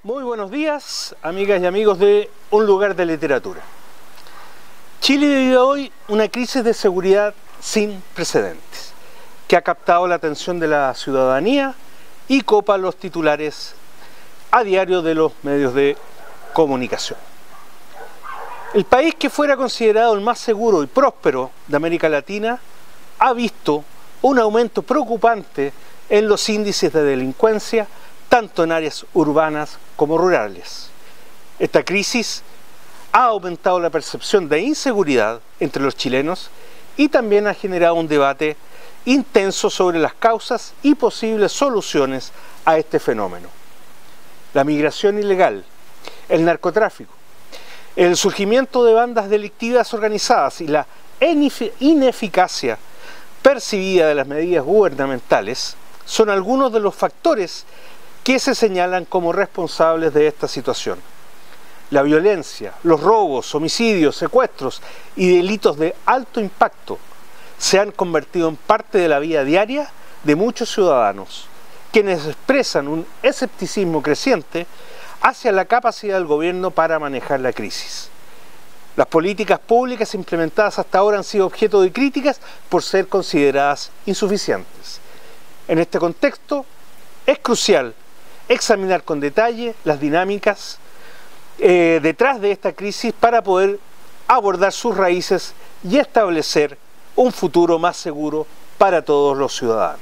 Muy buenos días, amigas y amigos de Un Lugar de Literatura. Chile vive hoy una crisis de seguridad sin precedentes, que ha captado la atención de la ciudadanía y copa los titulares a diario de los medios de comunicación. El país que fuera considerado el más seguro y próspero de América Latina ha visto un aumento preocupante en los índices de delincuencia, tanto en áreas urbanas como rurales. Esta crisis ha aumentado la percepción de inseguridad entre los chilenos y también ha generado un debate intenso sobre las causas y posibles soluciones a este fenómeno. La migración ilegal, el narcotráfico, el surgimiento de bandas delictivas organizadas y la ineficacia percibida de las medidas gubernamentales son algunos de los factores que se señalan como responsables de esta situación. La violencia, los robos, homicidios, secuestros y delitos de alto impacto se han convertido en parte de la vida diaria de muchos ciudadanos, quienes expresan un escepticismo creciente hacia la capacidad del gobierno para manejar la crisis. Las políticas públicas implementadas hasta ahora han sido objeto de críticas por ser consideradas insuficientes. En este contexto, es crucial examinar con detalle las dinámicas detrás de esta crisis para poder abordar sus raíces y establecer un futuro más seguro para todos los ciudadanos.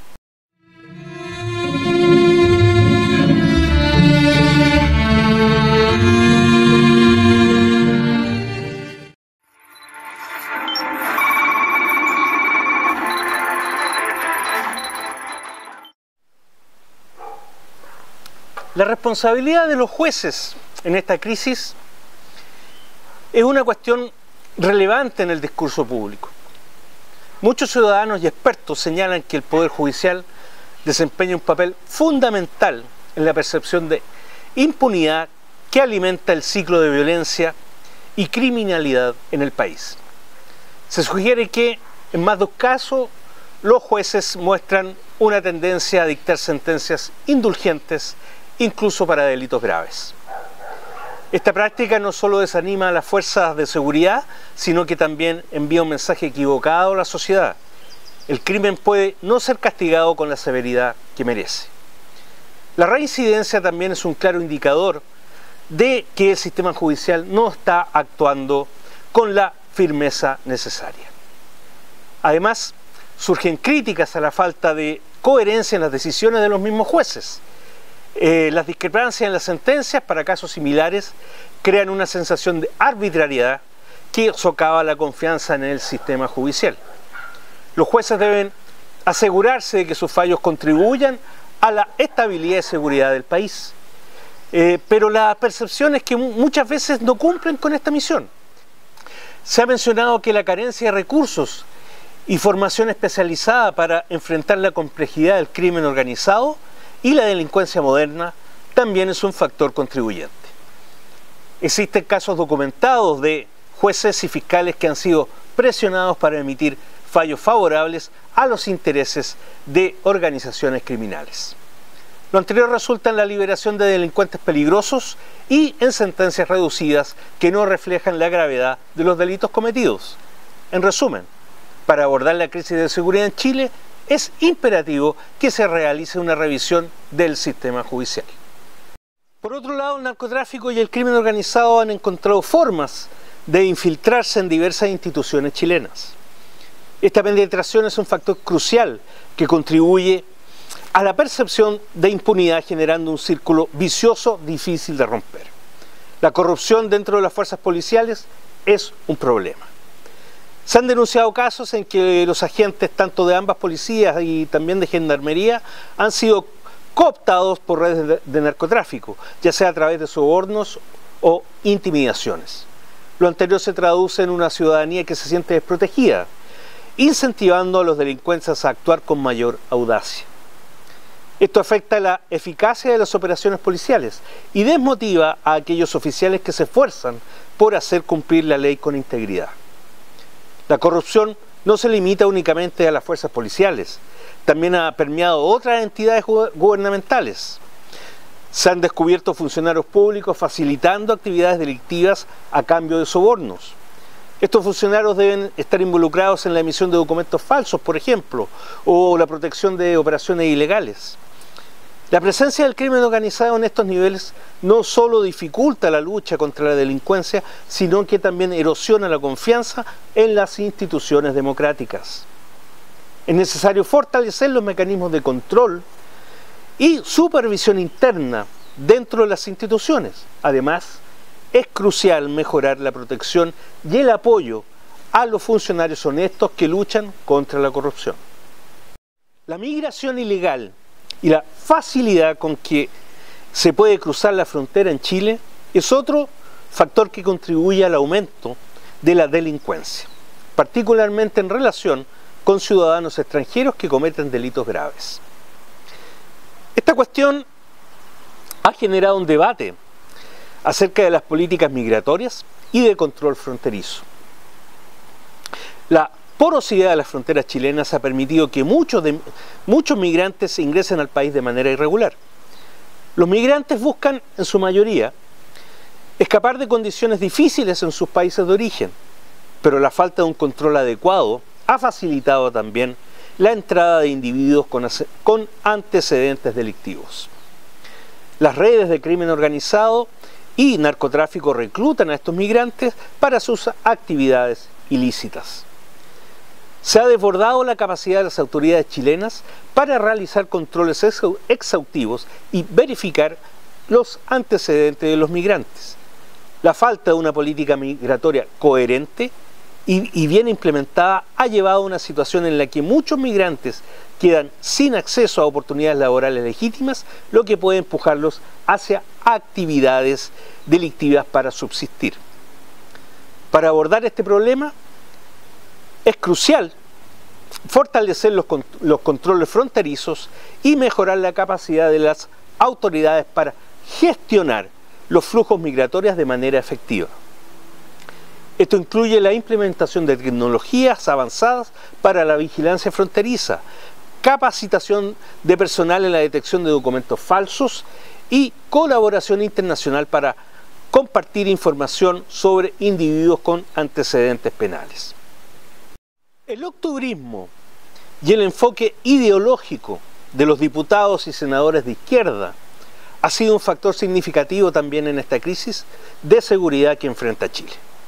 La responsabilidad de los jueces en esta crisis es una cuestión relevante en el discurso público. Muchos ciudadanos y expertos señalan que el Poder Judicial desempeña un papel fundamental en la percepción de impunidad que alimenta el ciclo de violencia y criminalidad en el país. Se sugiere que en más de un caso los jueces muestran una tendencia a dictar sentencias indulgentes incluso para delitos graves. Esta práctica no solo desanima a las fuerzas de seguridad, sino que también envía un mensaje equivocado a la sociedad. El crimen puede no ser castigado con la severidad que merece. La reincidencia también es un claro indicador de que el sistema judicial no está actuando con la firmeza necesaria. Además, surgen críticas a la falta de coherencia en las decisiones de los mismos jueces. Las discrepancias en las sentencias para casos similares crean una sensación de arbitrariedad que socava la confianza en el sistema judicial. Los jueces deben asegurarse de que sus fallos contribuyan a la estabilidad y seguridad del país. Pero la percepción es que muchas veces no cumplen con esta misión. Se ha mencionado que la carencia de recursos y formación especializada para enfrentar la complejidad del crimen organizado y la delincuencia moderna también es un factor contribuyente. Existen casos documentados de jueces y fiscales que han sido presionados para emitir fallos favorables a los intereses de organizaciones criminales. Lo anterior resulta en la liberación de delincuentes peligrosos y en sentencias reducidas que no reflejan la gravedad de los delitos cometidos. En resumen, para abordar la crisis de seguridad en Chile, es imperativo que se realice una revisión del sistema judicial. Por otro lado, el narcotráfico y el crimen organizado han encontrado formas de infiltrarse en diversas instituciones chilenas. Esta penetración es un factor crucial que contribuye a la percepción de impunidad, generando un círculo vicioso difícil de romper. La corrupción dentro de las fuerzas policiales es un problema. Se han denunciado casos en que los agentes tanto de ambas policías y también de gendarmería han sido cooptados por redes de narcotráfico, ya sea a través de sobornos o intimidaciones. Lo anterior se traduce en una ciudadanía que se siente desprotegida, incentivando a los delincuentes a actuar con mayor audacia. Esto afecta la eficacia de las operaciones policiales y desmotiva a aquellos oficiales que se esfuerzan por hacer cumplir la ley con integridad. La corrupción no se limita únicamente a las fuerzas policiales, también ha permeado otras entidades gubernamentales. Se han descubierto funcionarios públicos facilitando actividades delictivas a cambio de sobornos. Estos funcionarios deben estar involucrados en la emisión de documentos falsos, por ejemplo, o la protección de operaciones ilegales. La presencia del crimen organizado en estos niveles no solo dificulta la lucha contra la delincuencia, sino que también erosiona la confianza en las instituciones democráticas. Es necesario fortalecer los mecanismos de control y supervisión interna dentro de las instituciones. Además, es crucial mejorar la protección y el apoyo a los funcionarios honestos que luchan contra la corrupción. La migración ilegal y la facilidad con que se puede cruzar la frontera en Chile es otro factor que contribuye al aumento de la delincuencia, particularmente en relación con ciudadanos extranjeros que cometen delitos graves. Esta cuestión ha generado un debate acerca de las políticas migratorias y de control fronterizo. La porosidad de las fronteras chilenas ha permitido que muchos migrantes ingresen al país de manera irregular. Los migrantes buscan, en su mayoría, escapar de condiciones difíciles en sus países de origen, pero la falta de un control adecuado ha facilitado también la entrada de individuos con antecedentes delictivos. Las redes de crimen organizado y narcotráfico reclutan a estos migrantes para sus actividades ilícitas. Se ha desbordado la capacidad de las autoridades chilenas para realizar controles exhaustivos y verificar los antecedentes de los migrantes. La falta de una política migratoria coherente y bien implementada ha llevado a una situación en la que muchos migrantes quedan sin acceso a oportunidades laborales legítimas, lo que puede empujarlos hacia actividades delictivas para subsistir. Para abordar este problema es crucial fortalecer los controles fronterizos y mejorar la capacidad de las autoridades para gestionar los flujos migratorios de manera efectiva. Esto incluye la implementación de tecnologías avanzadas para la vigilancia fronteriza, capacitación de personal en la detección de documentos falsos y colaboración internacional para compartir información sobre individuos con antecedentes penales. El octubrismo y el enfoque ideológico de los diputados y senadores de izquierda ha sido un factor significativo también en esta crisis de seguridad que enfrenta Chile.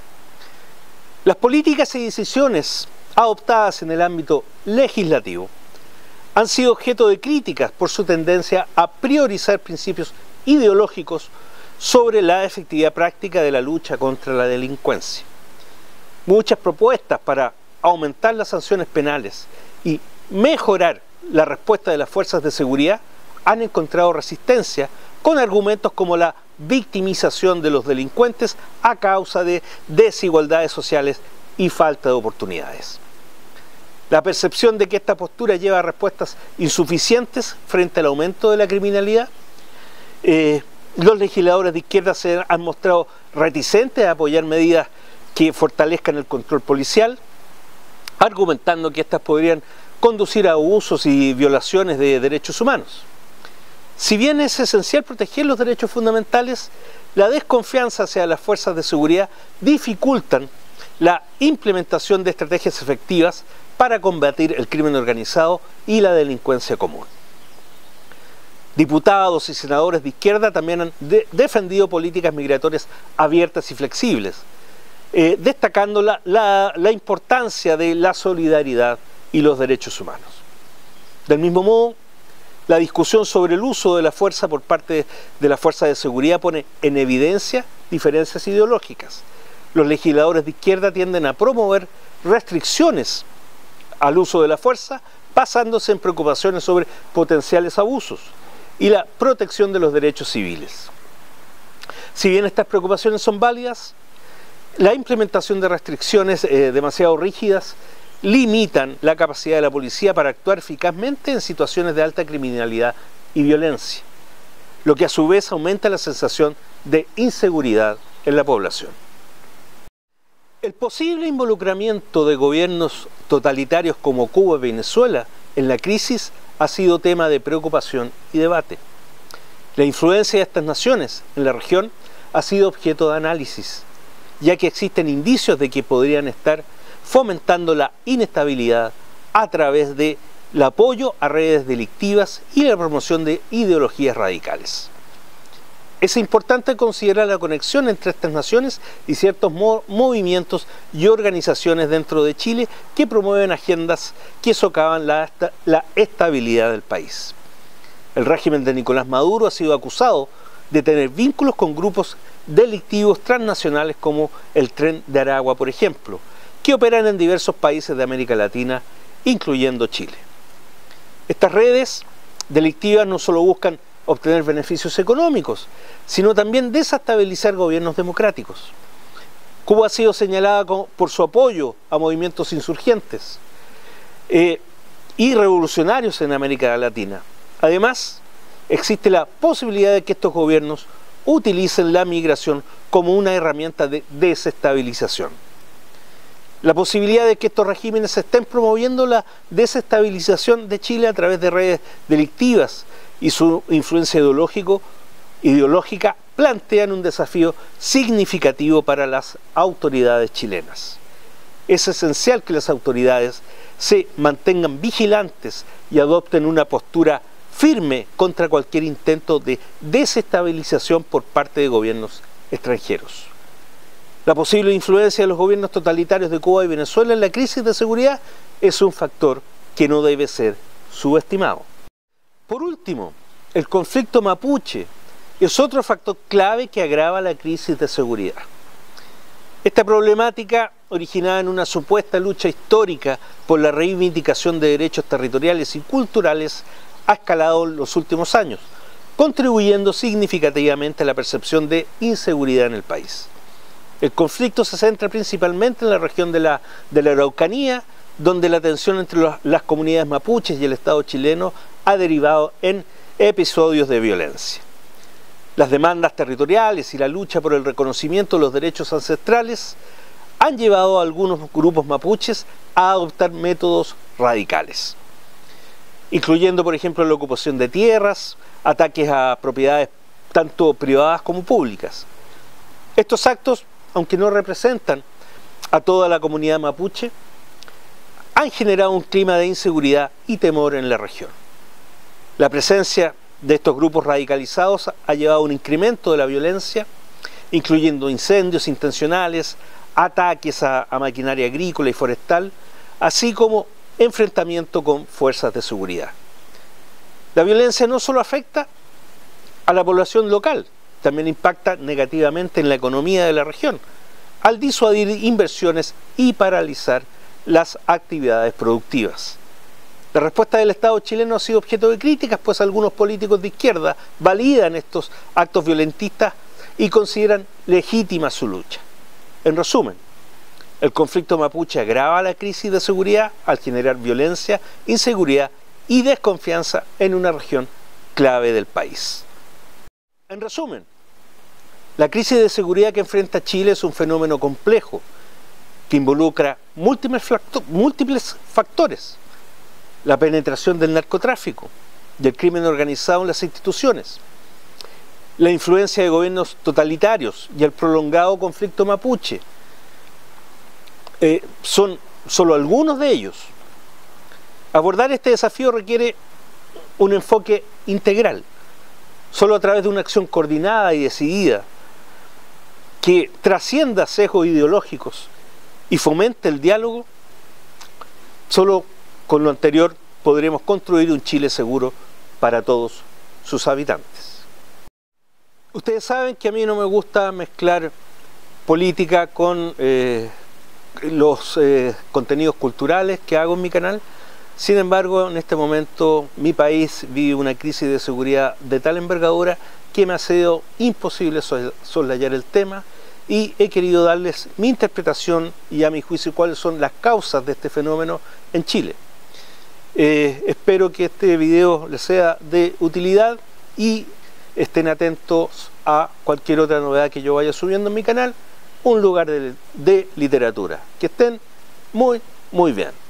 Las políticas y decisiones adoptadas en el ámbito legislativo han sido objeto de críticas por su tendencia a priorizar principios ideológicos sobre la efectividad práctica de la lucha contra la delincuencia. Muchas propuestas para aumentar las sanciones penales y mejorar la respuesta de las fuerzas de seguridad han encontrado resistencia con argumentos como la victimización de los delincuentes a causa de desigualdades sociales y falta de oportunidades. La percepción de que esta postura lleva a respuestas insuficientes frente al aumento de la criminalidad. Los legisladores de izquierda se han mostrado reticentes a apoyar medidas que fortalezcan el control policial, argumentando que estas podrían conducir a abusos y violaciones de derechos humanos. Si bien es esencial proteger los derechos fundamentales, la desconfianza hacia las fuerzas de seguridad dificultan la implementación de estrategias efectivas para combatir el crimen organizado y la delincuencia común. Diputados y senadores de izquierda también han defendido políticas migratorias abiertas y flexibles, destacando la importancia de la solidaridad y los derechos humanos. Del mismo modo, la discusión sobre el uso de la fuerza por parte de las fuerzas de seguridad pone en evidencia diferencias ideológicas. Los legisladores de izquierda tienden a promover restricciones al uso de la fuerza, basándose en preocupaciones sobre potenciales abusos y la protección de los derechos civiles. Si bien estas preocupaciones son válidas, la implementación de restricciones demasiado rígidas limitan la capacidad de la policía para actuar eficazmente en situaciones de alta criminalidad y violencia, lo que a su vez aumenta la sensación de inseguridad en la población. El posible involucramiento de gobiernos totalitarios como Cuba y Venezuela en la crisis ha sido tema de preocupación y debate. La influencia de estas naciones en la región ha sido objeto de análisis, ya que existen indicios de que podrían estar fomentando la inestabilidad a través del apoyo a redes delictivas y la promoción de ideologías radicales. Es importante considerar la conexión entre estas naciones y ciertos movimientos y organizaciones dentro de Chile que promueven agendas que socavan la estabilidad del país. El régimen de Nicolás Maduro ha sido acusado de tener vínculos con grupos delictivos transnacionales como el Tren de Aragua, por ejemplo, que operan en diversos países de América Latina, incluyendo Chile. Estas redes delictivas no solo buscan obtener beneficios económicos, sino también desestabilizar gobiernos democráticos. Cuba ha sido señalada por su apoyo a movimientos insurgentes y revolucionarios en América Latina. Además, existe la posibilidad de que estos gobiernos utilicen la migración como una herramienta de desestabilización. La posibilidad de que estos regímenes estén promoviendo la desestabilización de Chile a través de redes delictivas y su influencia ideológica plantean un desafío significativo para las autoridades chilenas. Es esencial que las autoridades se mantengan vigilantes y adopten una postura firme contra cualquier intento de desestabilización por parte de gobiernos extranjeros. La posible influencia de los gobiernos totalitarios de Cuba y Venezuela en la crisis de seguridad es un factor que no debe ser subestimado. Por último, el conflicto mapuche es otro factor clave que agrava la crisis de seguridad. Esta problemática, originada en una supuesta lucha histórica por la reivindicación de derechos territoriales y culturales, ha escalado en los últimos años, contribuyendo significativamente a la percepción de inseguridad en el país. El conflicto se centra principalmente en la región de la Araucanía, donde la tensión entre las comunidades mapuches y el Estado chileno ha derivado en episodios de violencia. Las demandas territoriales y la lucha por el reconocimiento de los derechos ancestrales han llevado a algunos grupos mapuches a adoptar métodos radicales, incluyendo, por ejemplo, la ocupación de tierras, ataques a propiedades tanto privadas como públicas. Estos actos, aunque no representan a toda la comunidad mapuche, han generado un clima de inseguridad y temor en la región. La presencia de estos grupos radicalizados ha llevado a un incremento de la violencia, incluyendo incendios intencionales, ataques a maquinaria agrícola y forestal, así como enfrentamiento con fuerzas de seguridad. La violencia no solo afecta a la población local, también impacta negativamente en la economía de la región, al disuadir inversiones y paralizar las actividades productivas. La respuesta del Estado chileno ha sido objeto de críticas, pues algunos políticos de izquierda validan estos actos violentistas y consideran legítima su lucha. En resumen, el conflicto mapuche agrava la crisis de seguridad al generar violencia, inseguridad y desconfianza en una región clave del país. En resumen, la crisis de seguridad que enfrenta Chile es un fenómeno complejo que involucra múltiples factores: la penetración del narcotráfico, del crimen organizado en las instituciones, la influencia de gobiernos totalitarios y el prolongado conflicto mapuche. Son solo algunos de ellos. Abordar este desafío requiere un enfoque integral. Solo a través de una acción coordinada y decidida que trascienda sesgos ideológicos y fomente el diálogo, solo con lo anterior podremos construir un Chile seguro para todos sus habitantes. Ustedes saben que a mí no me gusta mezclar política con los contenidos culturales que hago en mi canal. Sin embargo, en este momento mi país vive una crisis de seguridad de tal envergadura que me ha sido imposible soslayar el tema, y he querido darles mi interpretación y, a mi juicio, cuáles son las causas de este fenómeno en Chile. Espero que este video les sea de utilidad y estén atentos a cualquier otra novedad que yo vaya subiendo en mi canal, Un Lugar de Literatura. Que estén muy bien.